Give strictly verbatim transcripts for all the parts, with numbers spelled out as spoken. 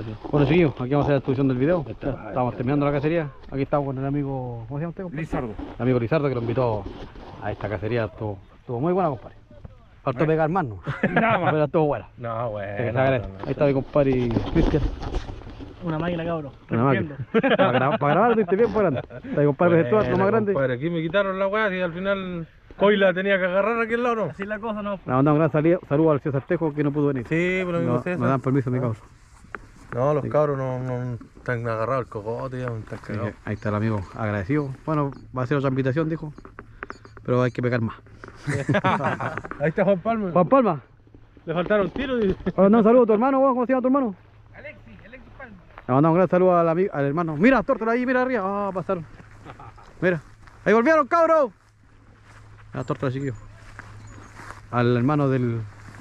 parecido. Bueno, chiquillos, aquí vamos a hacer la distribución del video. Estamos terminando la cacería. Aquí estamos con el amigo, ¿cómo se llama usted, compadre? Lizardo. El amigo Lizardo, que lo invitó a esta cacería. Estuvo, estuvo muy buena, compadre. Faltó pegar más, ¿no? Nada más. Pero estuvo buena. No, Hay que bueno. sacar No, esto. no, no. Ahí está mi compadre Cristian. Una máquina, cabrón. Una máquina. Para grabar, para grabar, viste bien, pues grande. Está mi compadre Bueno, Gestuar, lo más grande. compadre, aquí me quitaron la weá y al final hoy la tenía que agarrar aquí al lado, ¿no? Así es la cosa, ¿no? Le mandamos un gran saludo, saludo al César Tejo, que no pudo venir. Sí, pero amigo No, César. no dan permiso, mi cabrón. No, los cabros no, no están agarrados el cocote, ya están Así cagados. que ahí está el amigo agradecido. Bueno, va a ser otra invitación, dijo. Pero hay que pegar más. Ahí está Juan Palma. Juan Palma. Le faltaron tiros y... Ahora un saludo a tu hermano, weón. ¿Cómo se llama tu hermano? Alexis, Alexis Palma. Le mandamos un gran saludo al, amigo, al hermano. Mira, tórtola ahí, mira arriba. Ah, pasaron. Mira. Ahí volvieron, cabros. La tórtola, chiquillo. Al hermano del...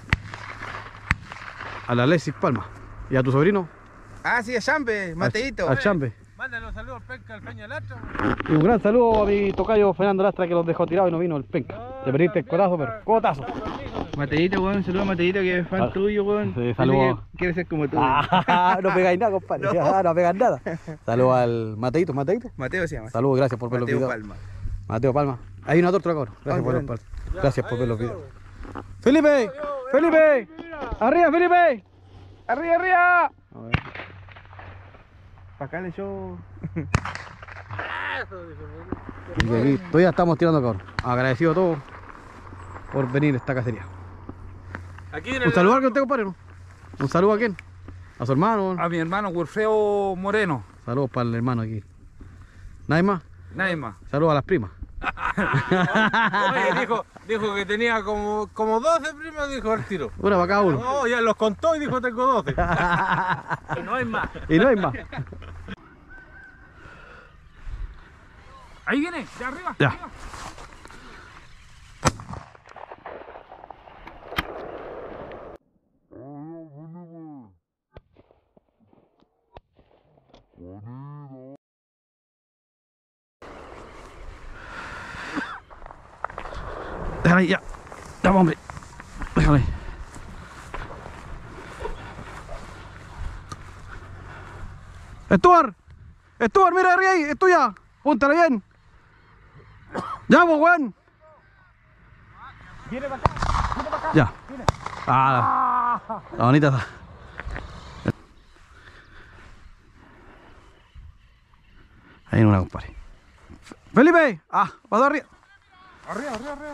Al Alexis Palma. ¿Y a tu sobrino? Ah, sí, a Chambe, Mateito. Al Chambe. Mándale un saludo al penca, al Peña Lastra. Y un gran saludo a mi tocayo Fernando Lastra, que los dejó tirados y no vino el penca. Te perdiste el codazo, pero cotazo. Mateito, weón, saludo a Mateito que es fan Ah, tuyo, weón. sí, Dice saludo. que quiere ser como tú. Ah, no pegáis nada, compadre. No. Ah, no pegáis nada. Saludos al Mateito, Mateito. Mateo se llama. Saludos, gracias por ver los Mateo videos. Palma. Mateo Palma. Hay una torta, cabrón. Gracias Ah, por, bueno. los, gracias por ver los videos. ¡Felipe! ¡Felipe! ¡Arriba, Felipe! ¡Arriba, arriba! A ver. Pa' acá le show. Y aquí todavía estamos tirando, cabrón. Agradecido a todos por venir a esta cacería. Aquí en ¿Un el... saludo a usted, compadre? ¿No? ¿Un saludo a quién? A su hermano. A mi hermano Wilfredo Moreno, Saludos para el hermano aquí. ¿Nadie más? nadie más. Saludos a las primas. Oye, dijo, dijo que tenía como, como doce primas, dijo el tiro. Una para cada uno. No, ya los contó y dijo tengo doce. Y no hay más. Y no hay más. Ahí viene, de arriba. Ya. arriba. Déjala ahí, ya. Ya, hombre. Déjala ahí. Stuart. Stuart, mira arriba ahí. Es tuya. Púntala bien. Ya, pues, weón. Viene para acá, viene para acá. Ya. Viene. Ah, la, la bonita está. Ahí en una, compadre. Felipe. Ah, pasó arriba. Arriba, arriba, arriba.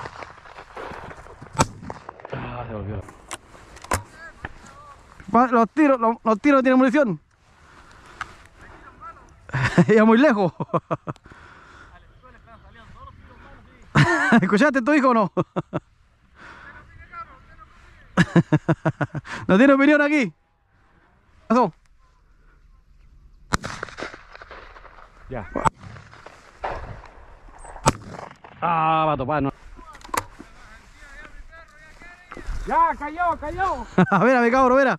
Ah, se volvió. Pa- Los tiros, los, los tiros no tienen munición. Ya muy lejos. ¿Escuchaste tu hijo o no? ¿No tiene opinión aquí? ¿Qué pasó? Ya. Ah, va a topar, no. Ya, cayó, cayó. Mira, mi cabro, mira.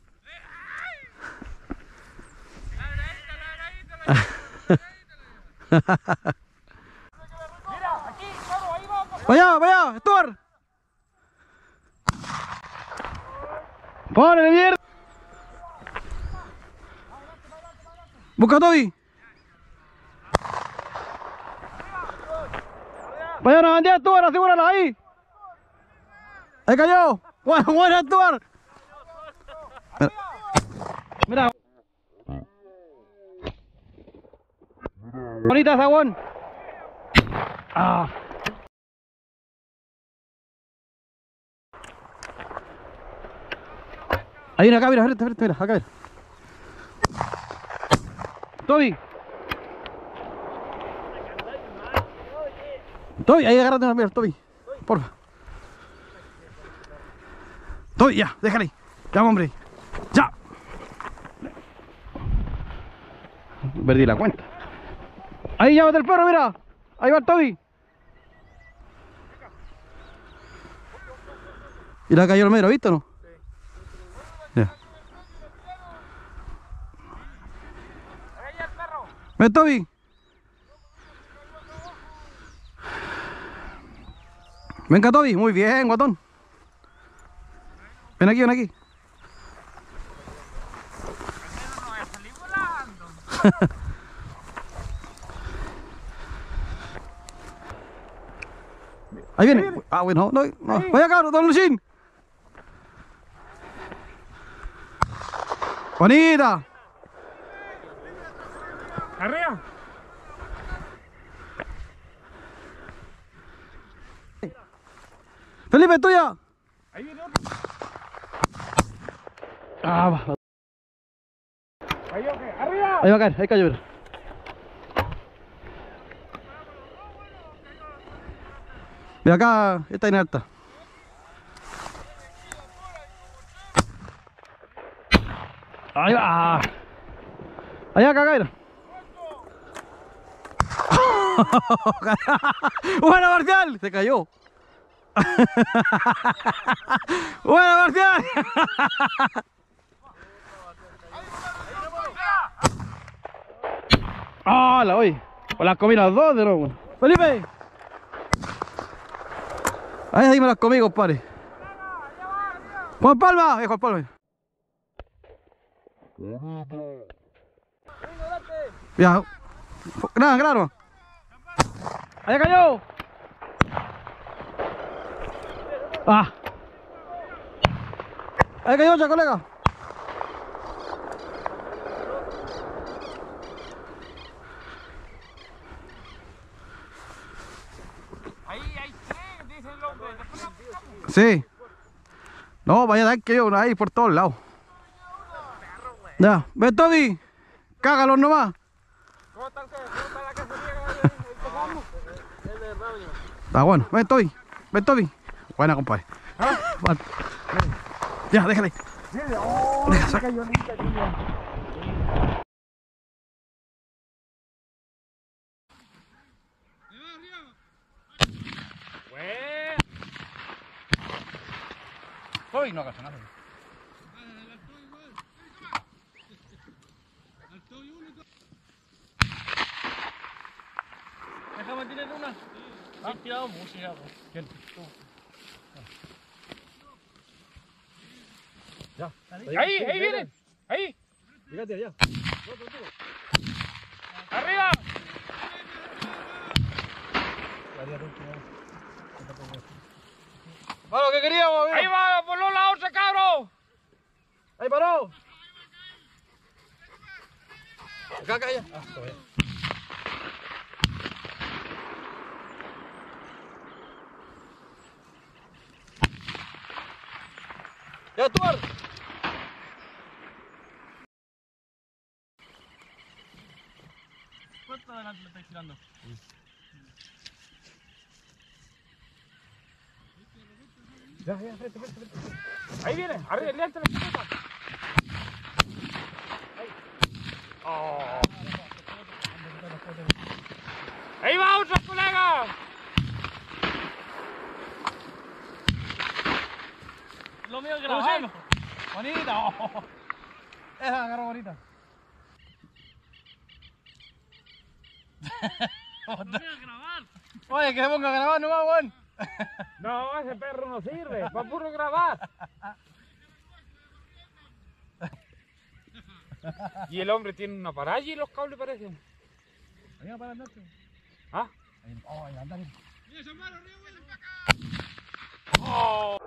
Mira, aquí, cabrón, ahí va. Vaya, vaya, Stuart. ¡Ponle mierda! Busca a Toby. Vaya una bandera, Stuart, asegúrala ahí. Ahí cayó. Bueno, buena, Stuart. Mira. Bonita, Sagón. Ah. Hay una acá, mira, mira, mira, mira, acá, mira. Toby. Toby, ahí agárrate una, mira, Toby. Porfa. Toby, ya, déjale ahí. Ya, hombre. Ya. Perdí la cuenta. Ahí, llévate el perro, mira. Ahí va el Toby. Y la cayó el mero, ¿viste o no? Ya. Ven, Toby. Venga, Toby. Muy bien, guatón. Ven aquí, ven aquí. Ahí viene. Ah, bueno, no, no. Vaya cabrón, don Luchín. Bonita. Arriba. Felipe, tuya. Ahí viene otro. Ah, va. Cayó, ¿qué? Arriba. Ahí va a caer, ahí cayó. Mira. Mira acá, esta inalta. Ahí va. Allá acá, mira. Bueno, Marcial, se cayó. Bueno, Marcial. Ah, la oí. O las comí las dos de nuevo. Felipe. Ahí, ahí me las comí, compadre. Juan Palma, eh, Juan Palma. Ya. Nada, claro. Ahí cayó. Ah. Ahí cayó otra, colega. Ahí hay tres, dice el hombre. Después la buscamos. Sí. No, vaya a dar que yo ahí por todos lados. Ya, ven Toby. Cágalos nomás. ¿Cómo está, cómo está la cacería? Está bueno, ven Toby. Ven Toby. Buena, compadre. Va. Ya, déjale. Deja, saca. Toby no acaso nada. Déjame tirar una. ¿Ah? He tirado mucho ya. ¿Quién? Tú. Ya. Ahí, ahí viene. Ahí. Fíjate allá. Arriba. Bueno, ¿qué queríamos? Ahí va, voló la otra, cabro. Ahí paró. Acá, acá, allá. Ah, todavía. Ya, tú, Ar. ¿Cuánto adelante le estáis tirando? Ya, ya, frente, frente, frente. Ahí viene, arriba, levanta la cabeza. Ahí. Oh. Ahí va otra, colega. Lo mío es grabar. Bonita. Oh. Esa agarró bonita. Lo mío es grabar. Oye, que se ponga a grabar nomás, weón. No, ese perro no sirve, va puro grabar. Y el hombre tiene una paralla y los cables parecen. Ahí va para andar. ¿Ah? Ahí, oh, ahí anda. Oh.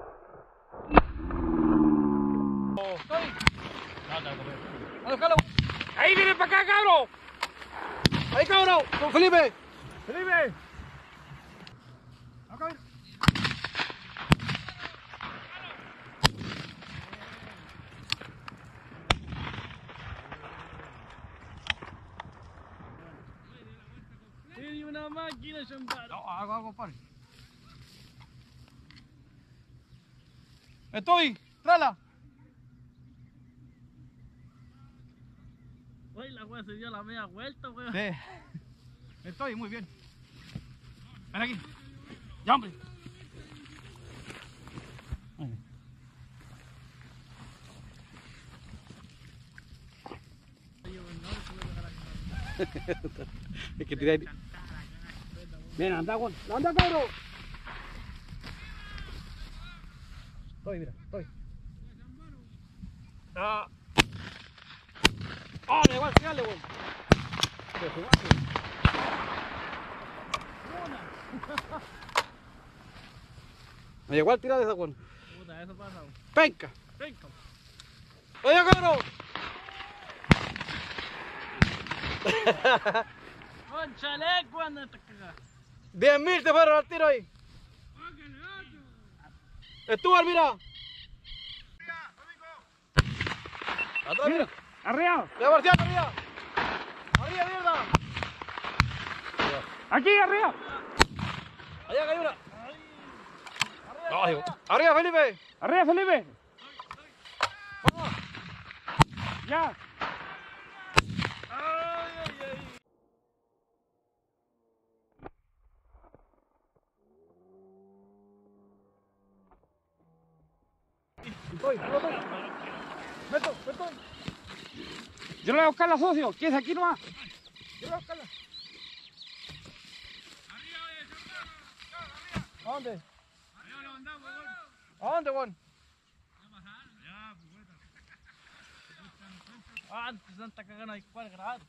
Ahí viene para acá, cabro. Ahí, cabrón. Con Felipe. Felipe. Acá viene. Tiene una máquina, champán. No, hago algo, compadre. Estoy, tráela. Oye, la wea se dio la media vuelta, weón. Sí. Estoy muy bien. Ven aquí. Ya, hombre. Es que tirar. Ven, anda, Juan. Anda, cabrón. Estoy, mira, estoy. Ah. ¡Oh, le igual, dale, Juan! Me llegó al tirar de esa weón. Puta, eso pasa. Penca. Venga. Oye, cabrón. Con chaleco anda esta cagada. diez mil te fueron al tiro ahí. Stuart, mira. Atrás, mira. Arriba. Ya, Marcial, arriba. Arriba, mierda. Aquí, arriba. Allá cayó una. Ay, arriba, Felipe. Arriba, Felipe. Ya. Estoy, estoy. Meto, meto. Yo le voy a buscar la socio. ¿Quién es aquí nomás? Yo voy a buscarla. ¿A dónde? ¿A dónde, Juan? Ah, antes tanta cagada hay cuál grabar.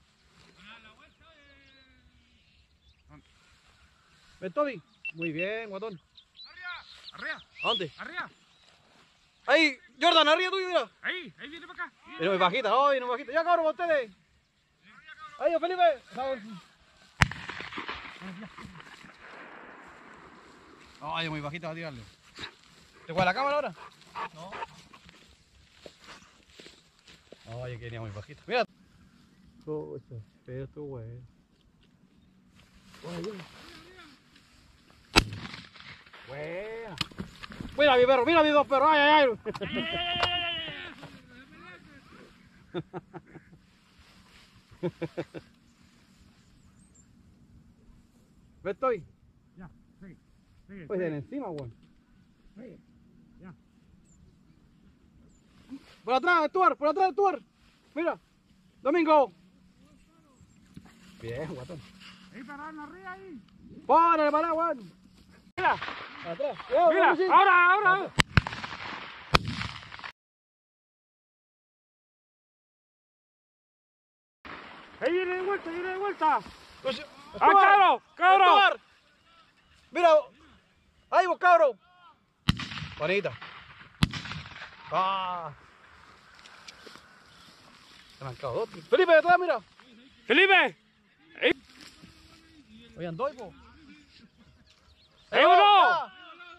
Ven, Toby. Muy bien, guatón. Arriba. ¿A dónde? Arriba. Ahí, Jordan, arriba tuyo, mira. Ahí, ahí viene para acá. Viene muy bajita, no, viene muy bajita. Ya, cabrón, con ustedes. Ahí, Felipe. Ay, muy bajita, va a tirarle. ¿Te juega la cámara ahora? No. Ay, que venía muy bajita. Mira. Oh, eso, pero tú, güey. Buena. Mira mi perro, mira mis dos perros. Ay, ay, ay. ¿Ves, estoy? Ya, sigue, sigue. Pues en encima, weón. Sigue. Ya. Por atrás, Stuart, por atrás, Stuart. Mira. Domingo. Bien, guatón. Ahí pararon arriba ahí. Párale, para, weón. Mira, Atrás. mira, ahora, ahora. Ahí viene de vuelta, viene de vuelta. ¡Ah, cabro! ¡Cabro! Stuart. Mira. Ahí, vos, cabro. Bonita. Ah. Se me han quedado dos. Felipe, detrás, mira. ¡Felipe! Oigan, doy, po. ¡Ahí uno!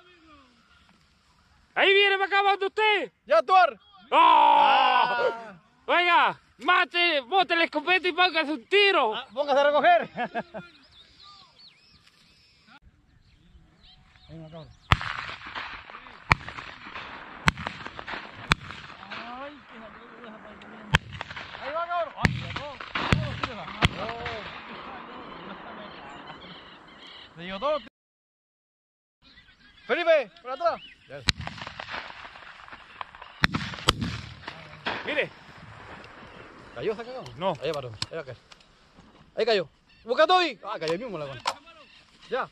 ¡Ahí viene para acá, donde usted! Ya, Stuart. ¡Oh! Ah. Oiga, mate, bote la escopeta y póngase un tiro. Ah, póngase a recoger. Venga, cabrón. Ay, que la dura para que viene. Ahí va, cabrón. Ay, ya todo. Todo, tírala. Le digo todo. Felipe, por atrás. Mire. ¿Cayó esa cagada? No. Ahí paró, ahí va a caer. Ahí cayó. Busca a Toby. Ah, cayó ahí mismo la con. Ya.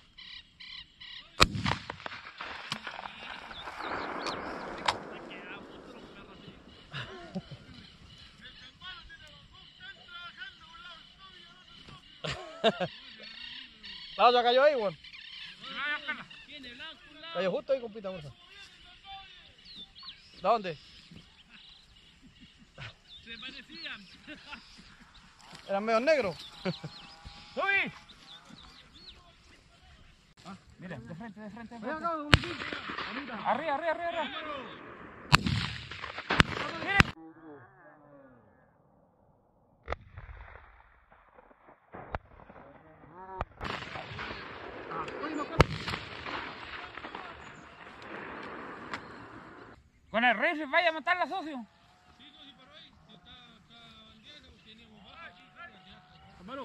Ah, ya cayó ahí, weón. Tiene blanco un lado. Cayó justo ahí, compita, bolsa. ¿De dónde? Se parecían. Eran medio negros. ¡Soy! Ah, mire, de frente, de frente, de frente. Arriba, arriba, arriba, arriba. Con el rifle vaya a matar a la socio. Hermano.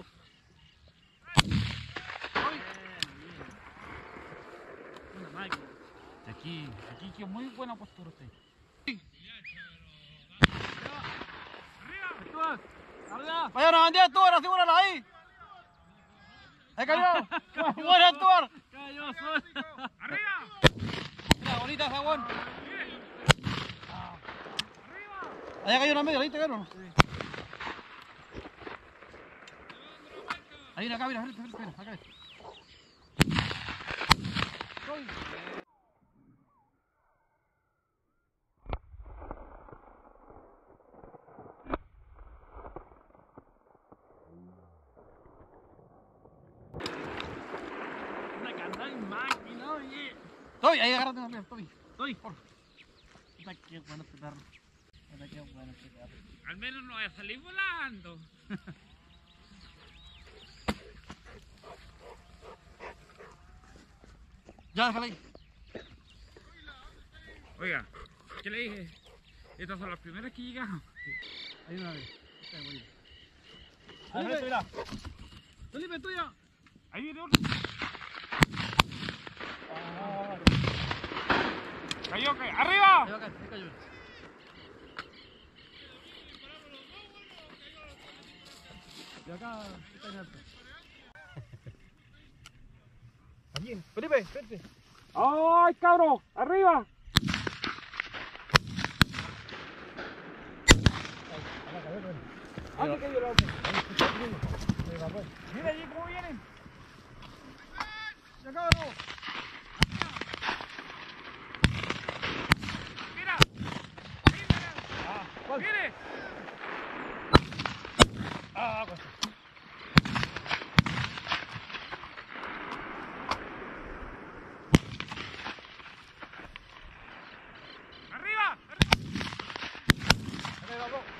Una máquina. Aquí, aquí que muy buena postura usted. Arriba. Arriba. Vaya una bandera, Stuart, asegúrala ahí. Ahí cayó. Buena, Stuart. Cayó sol. Mira, bonita esa, weón. Allá cayó una media, ¿viste, cabrón? Ahí viene acá, mira, mira, mira, mira, acá. Soy. Una candada en máquina, oye. Toby, ahí agárrate una Toby. Estoy. Puta, qué bueno este perro. Puta, qué bueno este perro. Al menos no voy a salir volando. Ya, déjala ahí. Oiga, ¿qué le dije? Estas son las primeras que llegamos. Ahí una vez. Está bonito. Felipe, mira. Felipe, tuya. Ahí viene otro. Cayó, cayó. ¡Arriba! Ahí va acá, ahí cayó. Y acá está en alto. Allí, Felipe, vente. ¡Ay, cabrón! ¡Arriba! ¿Dónde cayó el otro? Mira allí cómo vienen. Ya cabrón. Mira. ¿Cuál? Mire. Ah, pues. ¡Arriba! Ahí va, bro.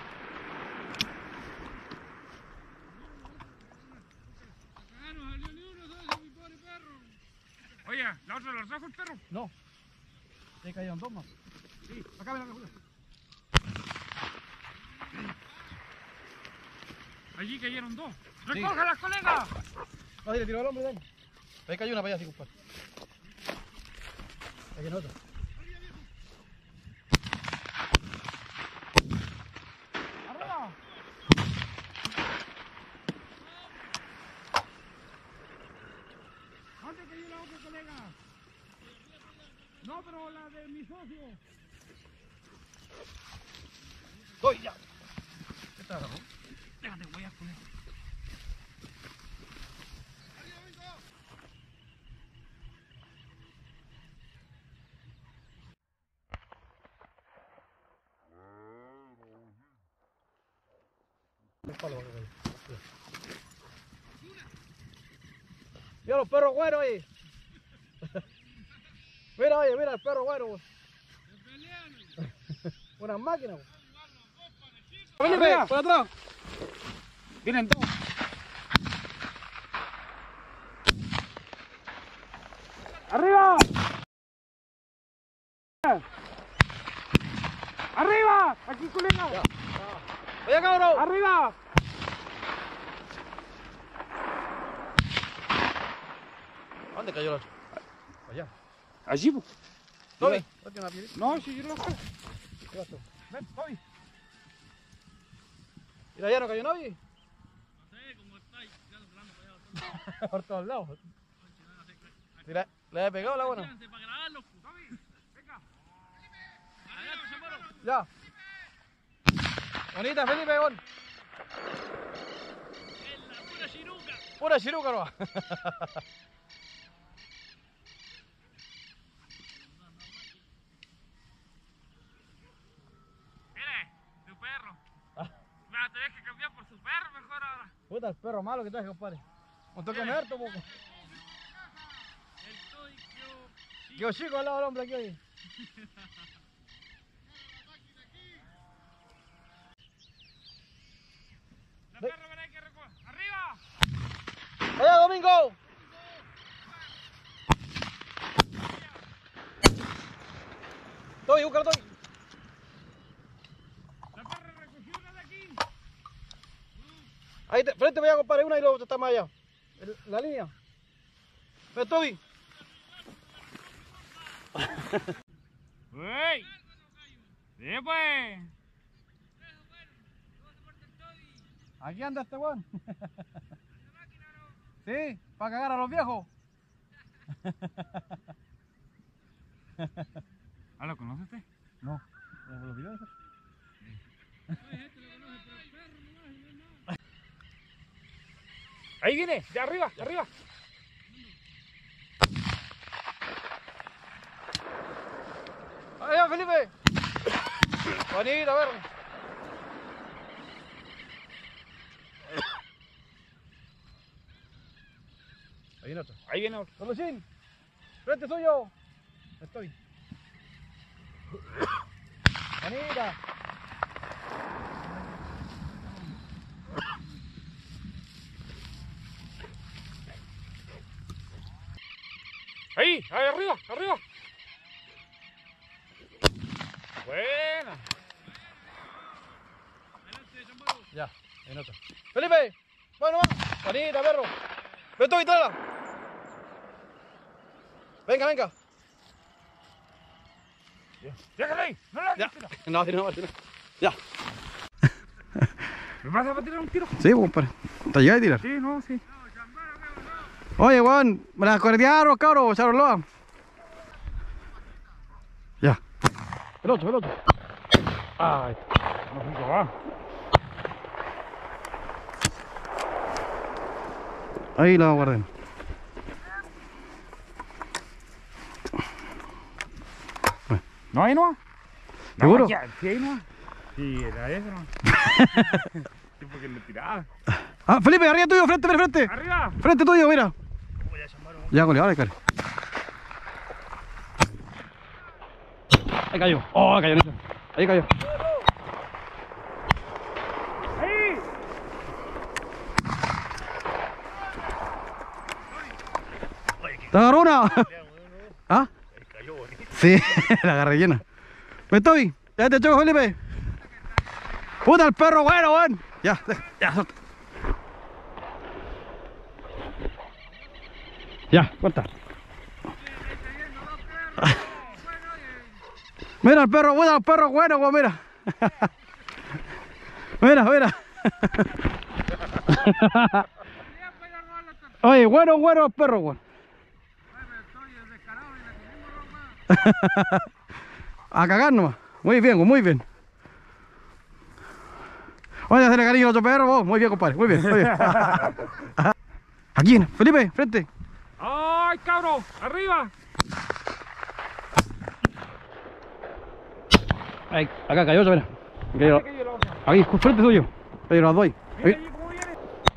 Oye, ¿la otra lo trajo el perro? No. Ahí cayeron dos más. Sí, acá ven, acá, Julio. Allí cayeron dos. ¡Recójalas, colega! No, ahí le tiró al hombre de ahí. Ahí cayó una para allá, sí, compadre. Ahí viene otra. ¡Arriba! ¿Dónde cayó la otra, colega? No, pero la de mi socio. Estoy ya. ¿Qué está, Ramón? Déjate, voy a poner. Mira los perros güeros ahí. Mira, oye, mira el perro güero. Una máquina. ¡Felipe! ¡Por atrás! Vienen dos. ¡Arriba! ¡Arriba! ¡Aquí, colega! ¡Oye, cabrón! ¡Arriba! ¿Dónde cayó el otro? Allá. Allí, pues. Toby, date una piedrita. No, si yo lo busco. ¿Qué vas tú? Ven, Toby. Mira, allá no cayó nadie. No sé cómo está tirando plano para allá. Por todos lados. Si le, le he pegado la buena. Para grabarlo, Toby. Venga. Adelante, Chamorro. Ya. Bonita, Felipe, bon. Es la pura chiruca. Pura chiruca, no. Mire, tu perro. Me va a tener que cambiar por su perro mejor ahora. Puta, el perro malo que traje, compadre. Un toque Mire. muerto, poco. El Toy que... Yo chico al lado del hombre aquí hoy. La perra verá que recoger. ¡Arriba! ¡Allá, Domingo! Toby, búscalo, Toby. La perra recogió una de aquí. Ahí, te, frente, voy a compadre, una y luego está más allá. El- la línea. Ven, Toby. ¡Ey! ¡Sí, pues! Aquí anda este weón. Sí, para cagar a los viejos. ¿Ah, lo conoce usted? No, ¿me lo olvidó eso? Ahí viene, de arriba, de arriba. Ahí va, Felipe. Bonito, a ver. Ahí viene otro. Ahí viene otro. Solucín, frente suyo. Estoy. Bonita. Ahí, ahí arriba, arriba. Buena. Ya, ahí viene otro. Felipe, bueno, bueno. Bonita, perro. Estoy, tráela. Venga, venga. Déjala ahí, no la Ya. tira. No, no, no, no. Ya. ¿Me vas a tirar un tiro? Sí, compadre. ¿Te llegas a tirar? Sí, no, sí. Oye, weón, me la corretearon, cabros, echaron loa. Ya. El otro, el otro. Ay, no sé cómo va. Ahí la guardé. ¿No hay no? ¿Seguro? No, ya, sí hay no. Sí, era eso no. Sí, porque le tiraba. Ah, Felipe, arriba tuyo, frente, frente, frente. Arriba. Frente tuyo, mira. Ya, gole, ahora cale. Ahí cayó. Oh, cayó en eso. Ahí cayó. Ahí. ¿Te agarró una? ¿Ah? Sí, la agarré llena. ¿Me estoy? Ya te choco, Felipe. Puta el perro, bueno, weón. Ya, ya, suelta. Ya, corta. Mira el perro, bueno, el perro, bueno, weón, mira. Mira, mira. Oye, bueno, bueno el perro, weón. A cagar nomás. Muy bien, muy bien. Oye, hacerle cariño a otro perro, vos. Muy bien, compadre. Muy bien, muy bien. Aquí, Felipe, frente. ¡Ay, cabrón! ¡Arriba! Ahí, acá cayó otro, mira. Cayó. Aquí, frente suyo. Ahí los doy. Mira Ahí. allí cómo viene.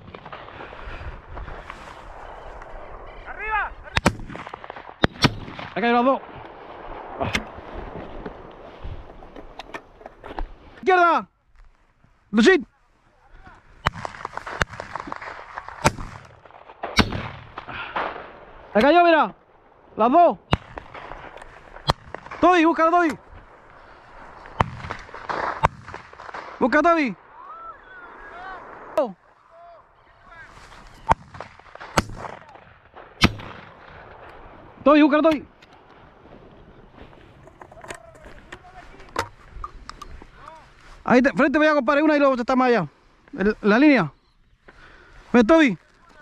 ¡Arriba! Acá hay los dos. Izquierda. Luchín. Acá cayó, mira. Las dos. Toby, busca a Toby. Busca a Toby. Toby, busca a Toby. Ahí, te, frente, voy a compadre, una y luego está más allá. El, la línea. Ven, Toby.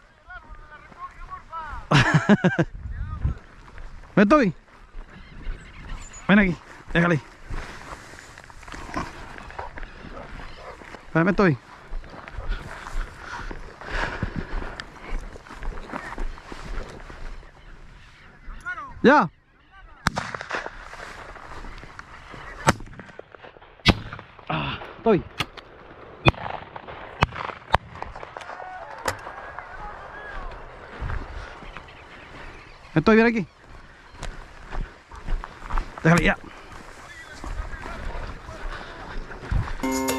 Ven, Toby. Ven aquí, déjale ahí. Ven, ven, Toby. Ya. Ah, Toby. Estoy bien aquí. Déjale ya.